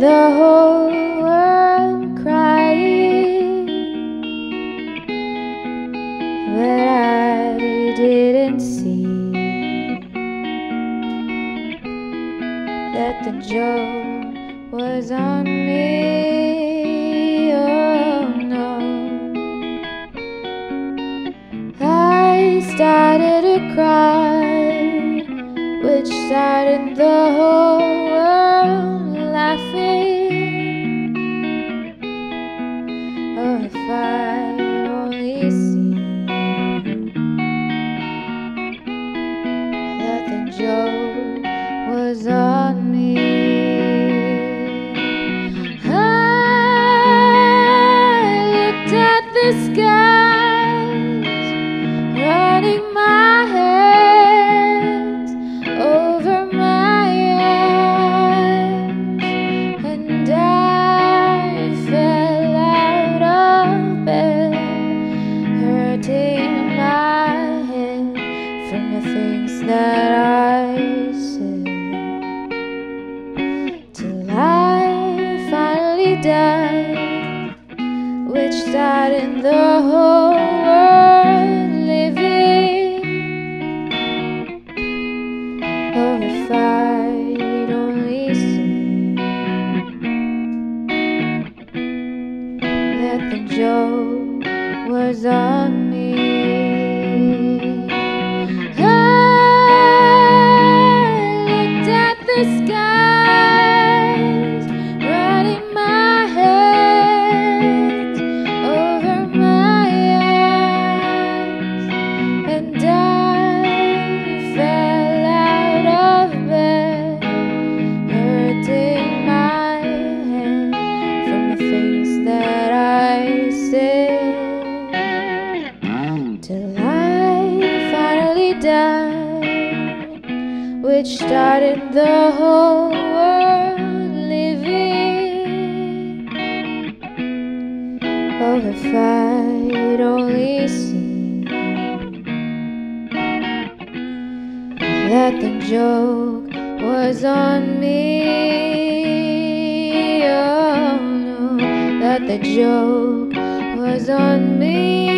the whole world crying, but I didn't see that the joke was on me. Oh no, I started to cry, which started the whole world laughing. Oh, if I'd only seen that the joke was on me. I looked at the skies, running my hands over my eyes, and I fell out of bed, hurting my head from the things that I said, till I finally died, which started the whole world living. Oh, if I'd only seen that the joke was on me. I looked at the skies, running my hands over my eyes, and I fell out of bed, hurting my head from the things that I said, till I finally died, which started the whole world living. Oh, if I'd only seen that the joke was on me. Oh no, that the joke was on me.